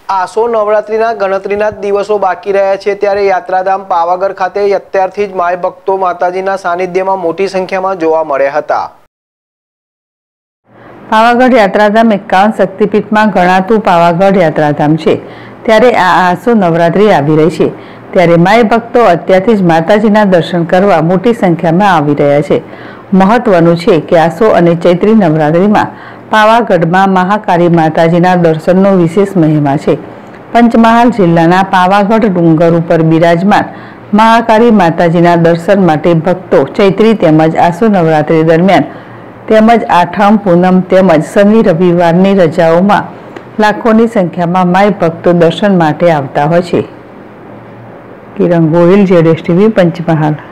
આસો નવરાત્રિના ગણતરીના દિવસો બાકી રહ્યા છે ત્યારે યાત્રાધામ પાવાગઢ ખાતે અત્યારથી જ માય ભક્તો માતાજીના સાનિધ્યમાં મોટી સંખ્યામાં જોવા મળ્યા હતા। પાવાગઢ યાત્રાધામ 51 શક્તિપીઠમાં ગણાતું પાવાગઢ યાત્રાધામ છે ત્યારે આ આસો નવરાત્રિ આવી રહી છે ત્યારે માય ભક્તો અત્યારથી જ માતાજીના દર્શન કરવા મોટી સંખ્યામાં આવી રહ્યા છે। મહત્વનું છે કે આસો અને ચૈત્રી નવરાત્રિમાં પાવાગઢમાં મહાકાળી માતાજીના દર્શનનો વિશેષ મહિમા છે। પંચમહાલ જિલ્લાના પાવાગઢ ડુંગર ઉપર બિરાજમાન મહાકાળી માતાજીના દર્શન માટે ભક્તો ચૈત્રી તેમજ આસો નવરાત્રિ દરમિયાન તેમજ આઠમ પૂનમ તેમજ શનિ રવિવારની રજાઓમાં લાખોની સંખ્યામાં માય ભક્તો દર્શન માટે આવતા હોય છે। કિરણ ગોહિલ, ZSTV, પંચમહાલ।